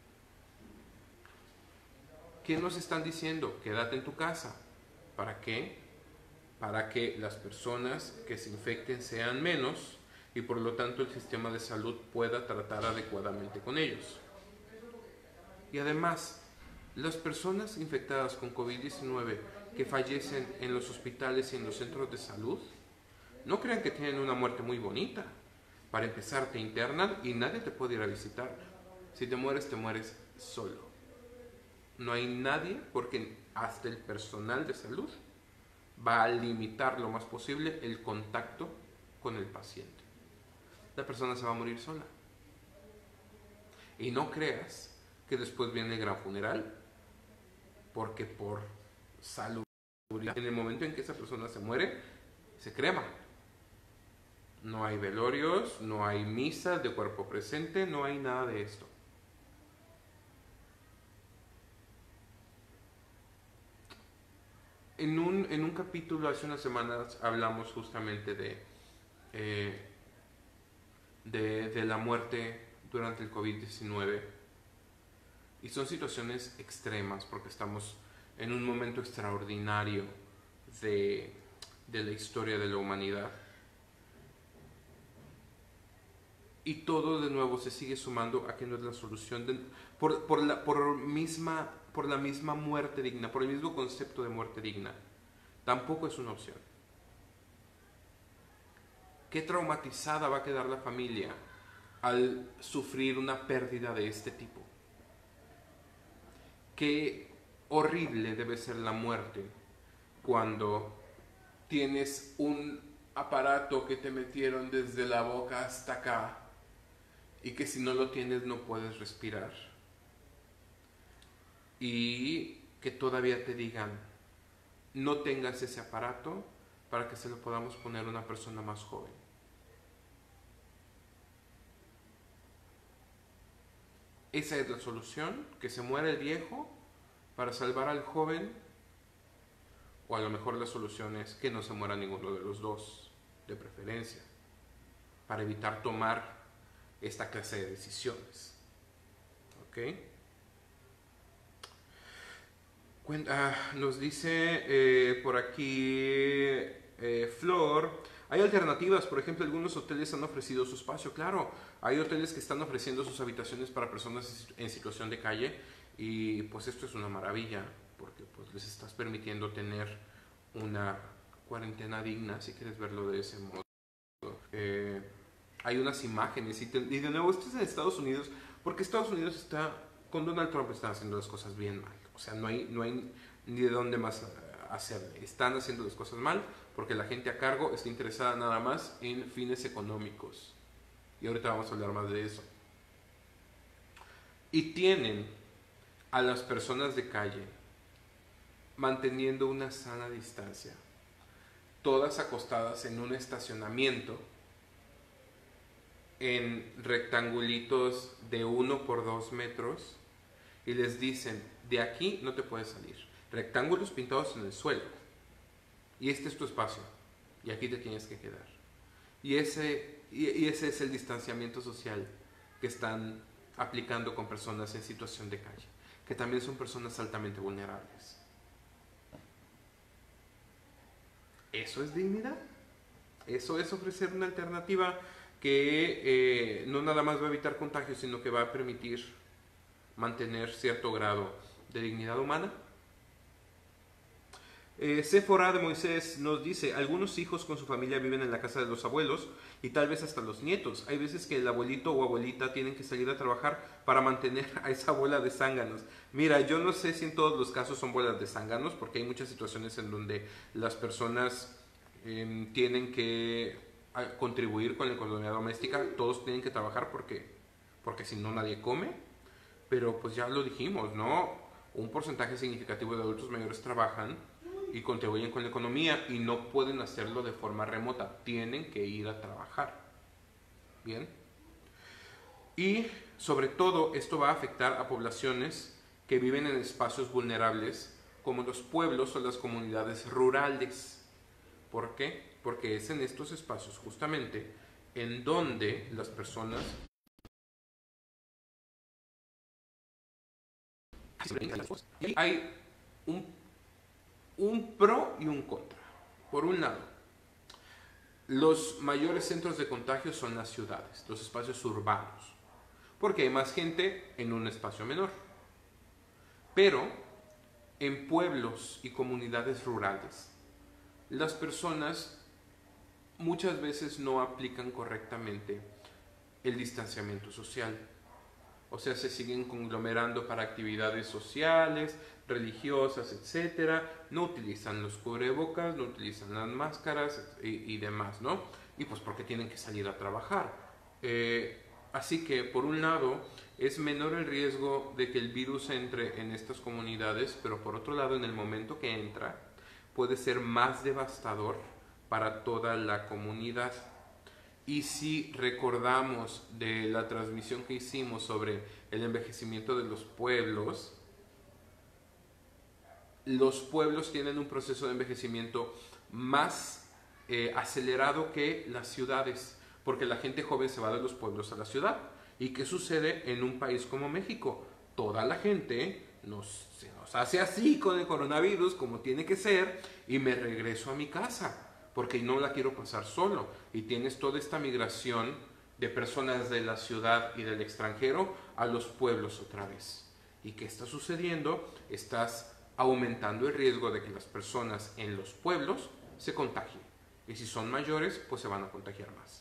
¿Qué nos están diciendo? Quédate en tu casa. ¿Para qué? Para que las personas que se infecten sean menos y por lo tanto el sistema de salud pueda tratar adecuadamente con ellos. Y además, las personas infectadas con COVID-19 que fallecen en los hospitales y en los centros de salud, no crean que tienen una muerte muy bonita. Para empezar, te internan y nadie te puede ir a visitar. Si te mueres solo. No hay nadie, porque hasta el personal de salud va a limitar lo más posible el contacto con el paciente. La persona se va a morir sola. Y no creas que después viene el gran funeral, porque por salud, en el momento en que esa persona se muere, se crema. No hay velorios, no hay misas de cuerpo presente, no hay nada de esto. En un capítulo hace unas semanas hablamos justamente de la muerte durante el COVID-19 y son situaciones extremas porque estamos en un momento extraordinario de la historia de la humanidad y todo de nuevo se sigue sumando a que no es la solución por la misma muerte digna, por el mismo concepto de muerte digna. Tampoco es una opción. ¿Qué traumatizada va a quedar la familia al sufrir una pérdida de este tipo? Qué horrible debe ser la muerte cuando tienes un aparato que te metieron desde la boca hasta acá y que si no lo tienes no puedes respirar. Y que todavía te digan: no tengas ese aparato para que se lo podamos poner a una persona más joven. Esa es la solución, que se muera el viejo para salvar al joven, O a lo mejor la solución es que no se muera ninguno de los dos, de preferencia, para evitar tomar esta clase de decisiones. ¿Ok? Nos dice por aquí Flor, hay alternativas, por ejemplo, algunos hoteles han ofrecido su espacio, claro, hay hoteles que están ofreciendo sus habitaciones para personas en situación de calle y pues esto es una maravilla, porque pues les estás permitiendo tener una cuarentena digna, si quieres verlo de ese modo. Hay unas imágenes y de nuevo esto es en Estados Unidos, porque Estados Unidos está, con Donald Trump están haciendo las cosas bien mal, o sea, no hay ni de dónde más hacerle, están haciendo las cosas mal porque la gente a cargo está interesada nada más en fines económicos y ahorita vamos a hablar más de eso. Y tienen a las personas de calle manteniendo una sana distancia, todas acostadas en un estacionamiento en rectangulitos de 1 por 2 metros y les dicen, de aquí no te puedes salir, rectángulos pintados en el suelo y este es tu espacio y aquí te tienes que quedar. Y ese es el distanciamiento social que están aplicando con personas en situación de calle, que también son personas altamente vulnerables. ¿Eso es dignidad? Eso es ofrecer una alternativa que no nada más va a evitar contagios, sino que va a permitir mantener cierto grado de dignidad humana. Séfora de Moisés nos dice, algunos hijos con su familia viven en la casa de los abuelos y tal vez hasta los nietos. Hay veces que el abuelito o abuelita tienen que salir a trabajar para mantener a esa bola de zánganos. Mira, yo no sé si en todos los casos son bolas de zánganos, porque hay muchas situaciones en donde las personas tienen que contribuir con la economía doméstica, todos tienen que trabajar porque si no nadie come, pero pues ya lo dijimos, ¿no? Un porcentaje significativo de adultos mayores trabajan y contribuyen con la economía y no pueden hacerlo de forma remota, tienen que ir a trabajar. Bien. Y sobre todo esto va a afectar a poblaciones que viven en espacios vulnerables como los pueblos o las comunidades rurales. ¿Por qué? Porque es en estos espacios justamente en donde las personas y hay un pro y un contra. Por un lado, los mayores centros de contagio son las ciudades, los espacios urbanos, porque hay más gente en un espacio menor. Pero en pueblos y comunidades rurales, las personas muchas veces no aplican correctamente el distanciamiento social. O sea, se siguen conglomerando para actividades sociales, religiosas, etc. No utilizan los cubrebocas, no utilizan las máscaras y demás, ¿no? Y pues porque tienen que salir a trabajar. Así que, por un lado, es menor el riesgo de que el virus entre en estas comunidades, pero por otro lado, en el momento que entra, puede ser más devastador para toda la comunidad. Y si recordamos de la transmisión que hicimos sobre el envejecimiento de los pueblos tienen un proceso de envejecimiento más acelerado que las ciudades, porque la gente joven se va de los pueblos a la ciudad. ¿Y qué sucede en un país como México? Toda la gente se nos hace así con el coronavirus, como tiene que ser, y me regreso a mi casa porque no la quiero pasar solo. Y tienes toda esta migración de personas de la ciudad y del extranjero a los pueblos otra vez. ¿Y qué está sucediendo? Estás aumentando el riesgo de que las personas en los pueblos se contagien. Y si son mayores, pues se van a contagiar más.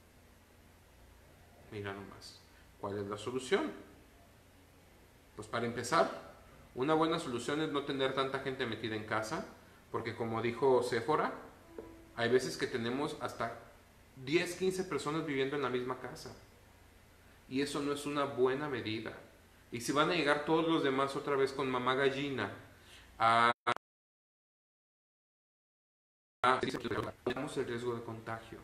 Mira nomás, ¿cuál es la solución? Pues para empezar, una buena solución es no tener tanta gente metida en casa, porque como dijo Séfora, hay veces que tenemos hasta 10, 15 personas viviendo en la misma casa. Y eso no es una buena medida. Y si van a llegar todos los demás otra vez con mamá gallina tenemos el riesgo de contagio.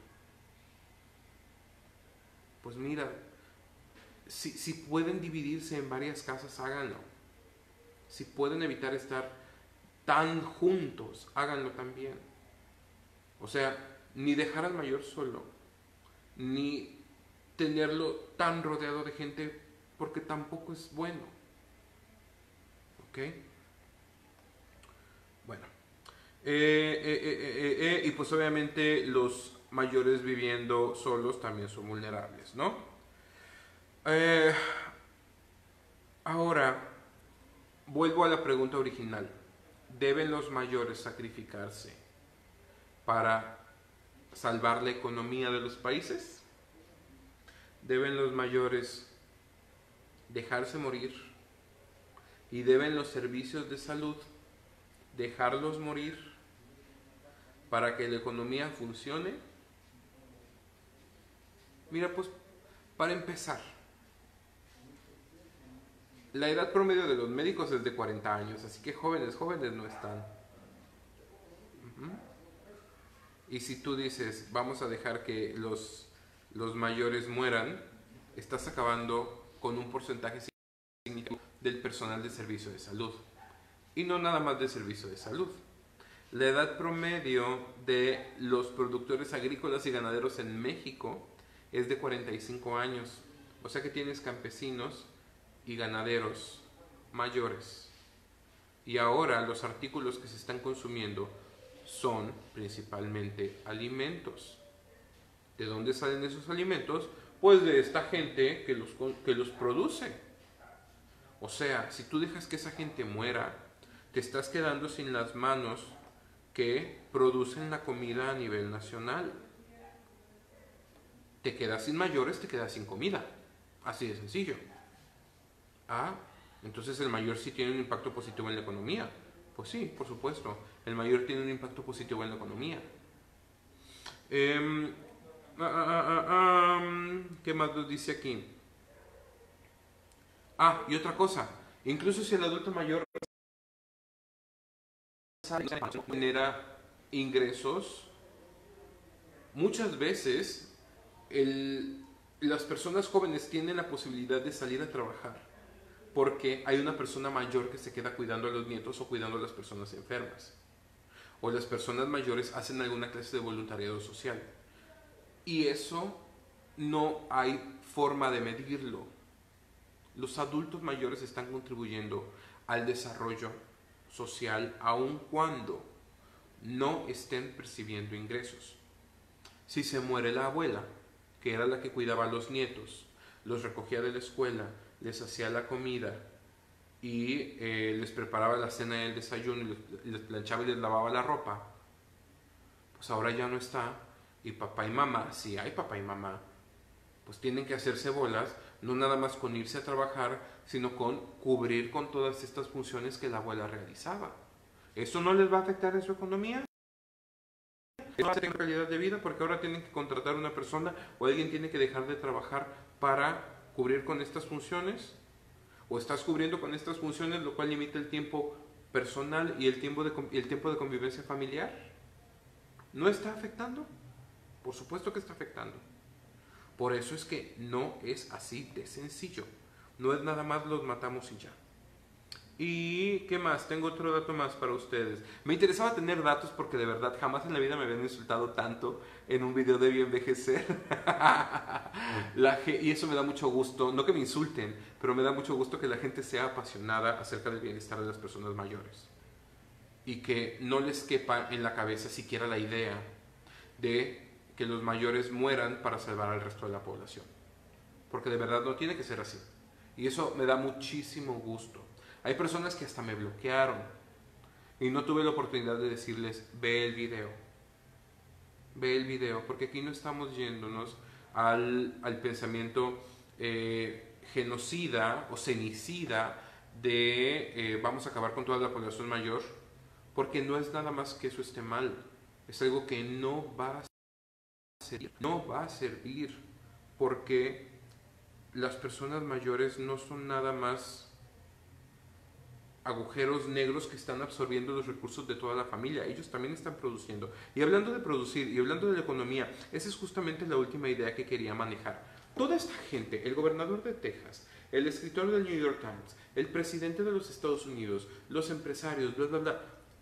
Pues mira, si pueden dividirse en varias casas, háganlo. Si pueden evitar estar tan juntos, háganlo también. O sea, ni dejar al mayor solo, ni tenerlo tan rodeado de gente, porque tampoco es bueno. ¿Ok? Bueno. Y pues obviamente los mayores viviendo solos también son vulnerables, ¿no? Eh, Ahora, vuelvo a la pregunta original. ¿Deben los mayores sacrificarse para salvar la economía de los países? ¿Deben los mayores dejarse morir? ¿Y deben los servicios de salud dejarlos morir para que la economía funcione? Mira, pues, para empezar, la edad promedio de los médicos es de 40 años, así que jóvenes no están. Y si tú dices, vamos a dejar que los mayores mueran, estás acabando con un porcentaje significativo del personal de servicio de salud. Y no nada más de servicio de salud. La edad promedio de los productores agrícolas y ganaderos en México es de 45 años. O sea que tienes campesinos y ganaderos mayores. Y ahora los artículos que se están consumiendo son principalmente alimentos. ¿De dónde salen esos alimentos? Pues de esta gente que los produce. O sea, si tú dejas que esa gente muera, te estás quedando sin las manos que producen la comida a nivel nacional. Te quedas sin mayores, te quedas sin comida. Así de sencillo. Ah, entonces el mayor sí tiene un impacto positivo en la economía. Pues sí, por supuesto. El mayor tiene un impacto positivo en la economía. ¿Qué más nos dice aquí? Ah, y otra cosa. Incluso si el adulto mayor genera ingresos, muchas veces las personas jóvenes tienen la posibilidad de salir a trabajar porque hay una persona mayor que se queda cuidando a los nietos o cuidando a las personas enfermas. O las personas mayores hacen alguna clase de voluntariado social. Y eso no hay forma de medirlo. Los adultos mayores están contribuyendo al desarrollo social aun cuando no estén percibiendo ingresos. Si se muere la abuela, que era la que cuidaba a los nietos, los recogía de la escuela, les hacía la comida y les preparaba la cena y el desayuno y les planchaba y les lavaba la ropa, pues ahora ya no está. Y papá y mamá, si hay papá y mamá, pues tienen que hacerse bolas, no nada más con irse a trabajar, sino con cubrir con todas estas funciones que la abuela realizaba. ¿Eso no les va a afectar en su economía? ¿No va a tener calidad de vida porque ahora tienen que contratar a una persona o alguien tiene que dejar de trabajar para cubrir con estas funciones? ¿O estás cubriendo con estas funciones, lo cual limita el tiempo personal y el tiempo de convivencia familiar? ¿No está afectando? Por supuesto que está afectando. Por eso es que no es así de sencillo. No es nada más los matamos y ya. ¿Y qué más? Tengo otro dato más para ustedes. Me interesaba tener datos porque de verdad jamás en la vida me habían insultado tanto en un video de Bienvejecer. Y eso me da mucho gusto. No que me insulten, pero me da mucho gusto que la gente sea apasionada acerca del bienestar de las personas mayores. Y que no les quepa en la cabeza siquiera la idea de que los mayores mueran para salvar al resto de la población. Porque de verdad no tiene que ser así. Y eso me da muchísimo gusto. Hay personas que hasta me bloquearon y no tuve la oportunidad de decirles, ve el video. Ve el video, porque aquí no estamos yéndonos al pensamiento genocida o cenicida de vamos a acabar con toda la población mayor, porque no es nada más que eso esté mal. Es algo que no va a servir. No va a servir, porque las personas mayores no son nada más agujeros negros que están absorbiendo los recursos de toda la familia. Ellos también están produciendo. Y hablando de producir y hablando de la economía, esa es justamente la última idea que quería manejar. Toda esta gente, el gobernador de Texas, el escritor del New York Times, el presidente de los Estados Unidos, los empresarios, bla, bla, bla,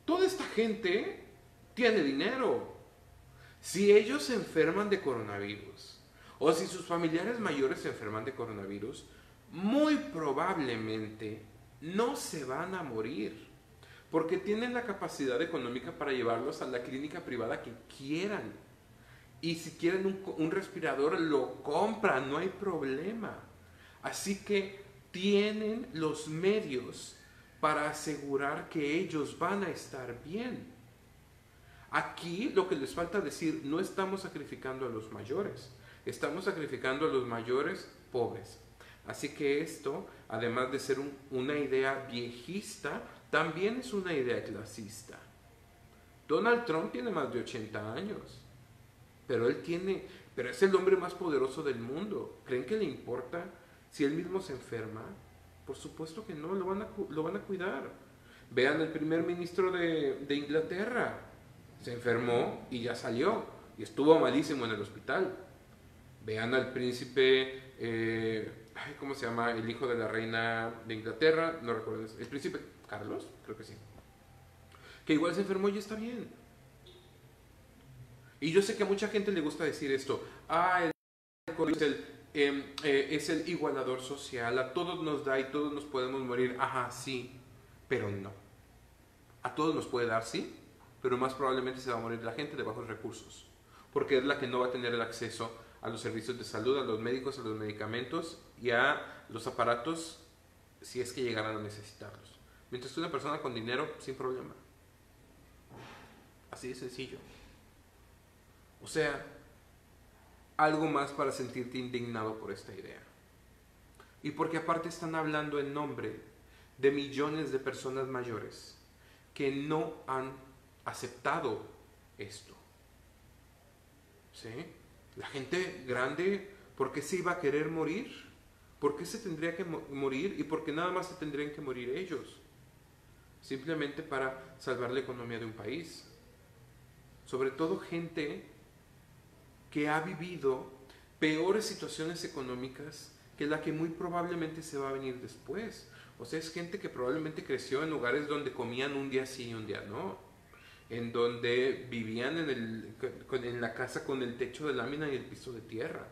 Toda esta gente tiene dinero. Si ellos se enferman de coronavirus, o si sus familiares mayores se enferman de coronavirus, muy probablemente no se van a morir, porque tienen la capacidad económica para llevarlos a la clínica privada que quieran. Y si quieren un respirador, lo compran, no hay problema. Así que tienen los medios para asegurar que ellos van a estar bien. Aquí lo que les falta decir, no estamos sacrificando a los mayores, estamos sacrificando a los mayores pobres. Así que esto, además de ser una idea viejista, también es una idea clasista. Donald Trump tiene más de 80 años, pero es el hombre más poderoso del mundo. ¿Creen que le importa si él mismo se enferma? Por supuesto que no, lo van a cuidar. Vean el primer ministro de Inglaterra, se enfermó y ya salió, y estuvo malísimo en el hospital. Vean al príncipe, ¿cómo se llama? El hijo de la reina de Inglaterra, no recuerdo, el príncipe Carlos, creo que sí, que igual se enfermó y está bien. Y yo sé que a mucha gente le gusta decir esto, es el igualador social, a todos nos da y todos nos podemos morir. Ajá, sí, pero no. A todos nos puede dar, sí, pero más probablemente se va a morir la gente de bajos recursos, porque es la que no va a tener el acceso a los servicios de salud, a los médicos, a los medicamentos y a los aparatos si es que llegaran a necesitarlos. Mientras que una persona con dinero, sin problema. Así de sencillo. O sea, algo más para sentirte indignado por esta idea. Y porque aparte están hablando en nombre de millones de personas mayores que no han aceptado esto. ¿Sí? La gente grande, ¿por qué se iba a querer morir? ¿Por qué se tendría que morir? ¿Y por qué nada más se tendrían que morir ellos? Simplemente para salvar la economía de un país. Sobre todo gente que ha vivido peores situaciones económicas que la que muy probablemente se va a venir después. O sea, es gente que probablemente creció en lugares donde comían un día sí y un día no, en donde vivían en la casa con el techo de lámina y el piso de tierra.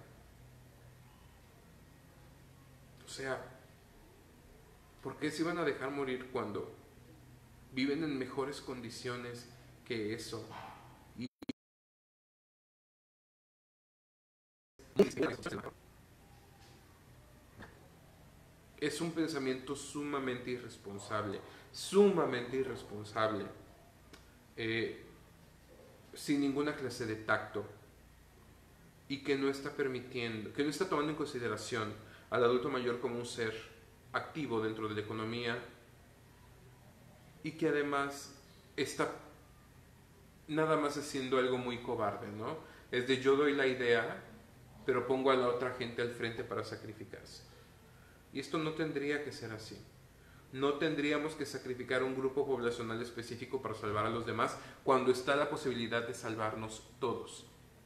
O sea, ¿por qué se iban a dejar morir cuando viven en mejores condiciones que eso? Es un pensamiento sumamente irresponsable, sin ninguna clase de tacto, y que no está permitiendo, que no está tomando en consideración al adulto mayor como un ser activo dentro de la economía, y que además está nada más haciendo algo muy cobarde, ¿no? Es de yo doy la idea, pero pongo a la otra gente al frente para sacrificarse. Y esto no tendría que ser así. No tendríamos que sacrificar un grupo poblacional específico para salvar a los demás cuando está la posibilidad de salvarnos todos.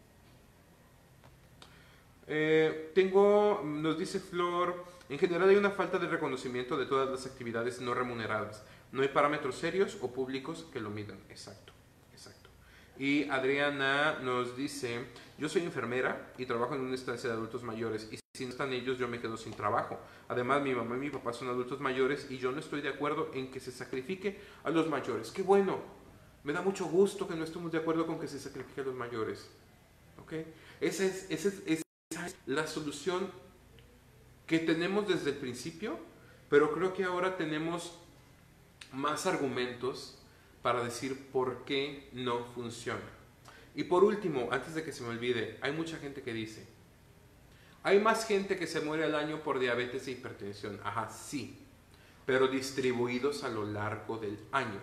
Nos dice Flor, en general hay una falta de reconocimiento de todas las actividades no remuneradas. No hay parámetros serios o públicos que lo midan. Exacto. Y Adriana nos dice, yo soy enfermera y trabajo en una estancia de adultos mayores y si no están ellos yo me quedo sin trabajo. Además mi mamá y mi papá son adultos mayores y yo no estoy de acuerdo en que se sacrifique a los mayores. ¡Qué bueno! Me da mucho gusto que no estemos de acuerdo con que se sacrifique a los mayores. ¿Ok? Esa es la solución que tenemos desde el principio, pero creo que ahora tenemos más argumentos para decir por qué no funciona. Y por último, antes de que se me olvide, hay mucha gente que dice, hay más gente que se muere al año por diabetes e hipertensión. Ajá, sí, pero distribuidos a lo largo del año.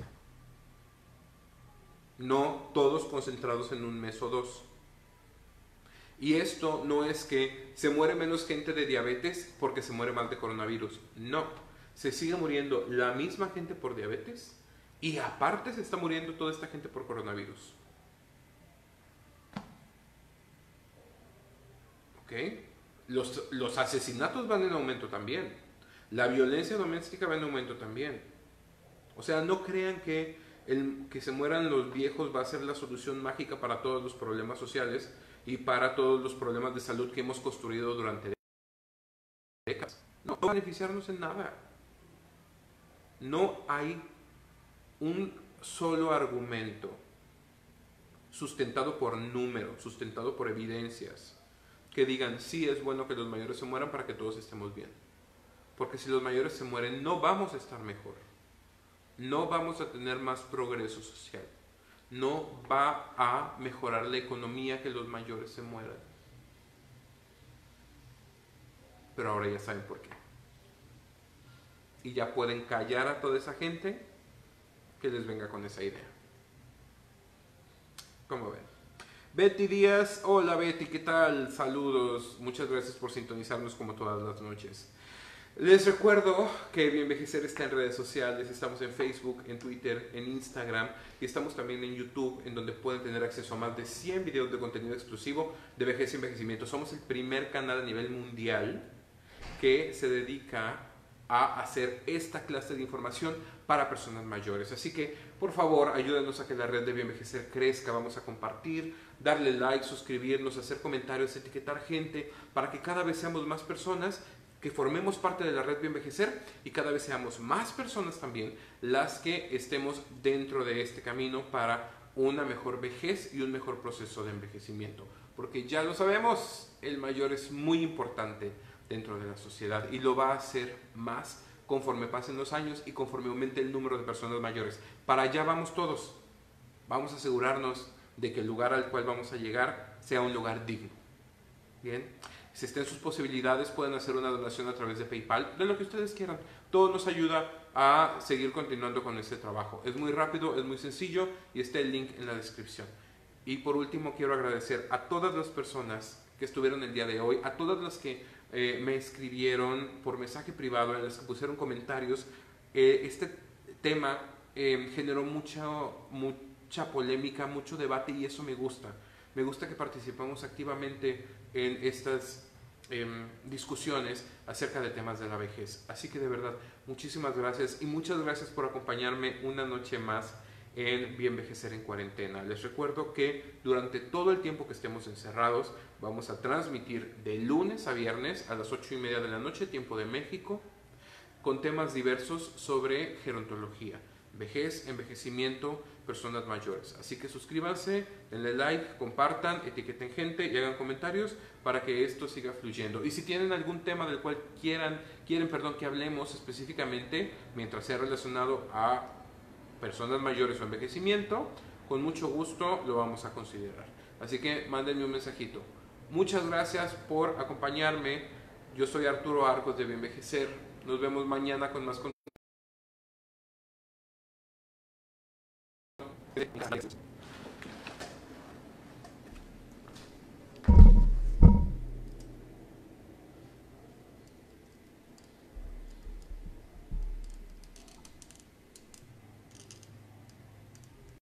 No todos concentrados en un mes o dos. Y esto no es que se muere menos gente de diabetes porque se muere más de coronavirus. No, se sigue muriendo la misma gente por diabetes y aparte se está muriendo toda esta gente por coronavirus. ¿Ok? Los asesinatos van en aumento también. La violencia doméstica va en aumento también. O sea, no crean que el que se mueran los viejos va a ser la solución mágica para todos los problemas sociales y para todos los problemas de salud que hemos construido durante décadas. No va a beneficiarnos en nada. No hay un solo argumento sustentado por números, sustentado por evidencias, que digan, sí, es bueno que los mayores se mueran para que todos estemos bien. Porque si los mayores se mueren, no vamos a estar mejor. No vamos a tener más progreso social. No va a mejorar la economía que los mayores se mueran. Pero ahora ya saben por qué. Y ya pueden callar a toda esa gente que les venga con esa idea. ¿Cómo ven? Betty Díaz, hola Betty, ¿qué tal? Saludos, muchas gracias por sintonizarnos como todas las noches. Les recuerdo que Bioenvejecer está en redes sociales, estamos en Facebook, en Twitter, en Instagram y estamos también en YouTube, en donde pueden tener acceso a más de 100 videos de contenido exclusivo de vejez y envejecimiento. Somos el primer canal a nivel mundial que se dedica a hacer esta clase de información para personas mayores. Así que, por favor, ayúdenos a que la red de Bioenvejecer crezca. Vamos a compartir, darle like, suscribirnos, hacer comentarios, etiquetar gente, para que cada vez seamos más personas que formemos parte de la red Bioenvejecer y cada vez seamos más personas también las que estemos dentro de este camino para una mejor vejez y un mejor proceso de envejecimiento. Porque ya lo sabemos, el mayor es muy importante dentro de la sociedad y lo va a hacer más conforme pasen los años y conforme aumente el número de personas mayores. Para allá vamos todos. Vamos a asegurarnos de que el lugar al cual vamos a llegar sea un lugar digno. Bien, si estén sus posibilidades, pueden hacer una donación a través de PayPal, de lo que ustedes quieran. Todo nos ayuda a seguir continuando con este trabajo. Es muy rápido, es muy sencillo y está el link en la descripción. Y por último, quiero agradecer a todas las personas que estuvieron el día de hoy, a todas las que me escribieron por mensaje privado, en las que pusieron comentarios. Este tema generó mucha polémica, mucho debate y eso me gusta. Me gusta que participemos activamente en estas discusiones acerca de temas de la vejez. Así que de verdad, muchísimas gracias y muchas gracias por acompañarme una noche más en Bioenvejecer en Cuarentena. Les recuerdo que durante todo el tiempo que estemos encerrados vamos a transmitir de lunes a viernes a las 8:30 de la noche, tiempo de México, con temas diversos sobre gerontología, vejez, envejecimiento, personas mayores. Así que suscríbanse, denle like, compartan, etiqueten gente y hagan comentarios para que esto siga fluyendo. Y si tienen algún tema del cual quieren que hablemos específicamente, mientras sea relacionado a personas mayores o envejecimiento, con mucho gusto lo vamos a considerar. Así que mándenme un mensajito. Muchas gracias por acompañarme. Yo soy Arturo Arcos de Bioenvejecer. Nos vemos mañana con más contenido.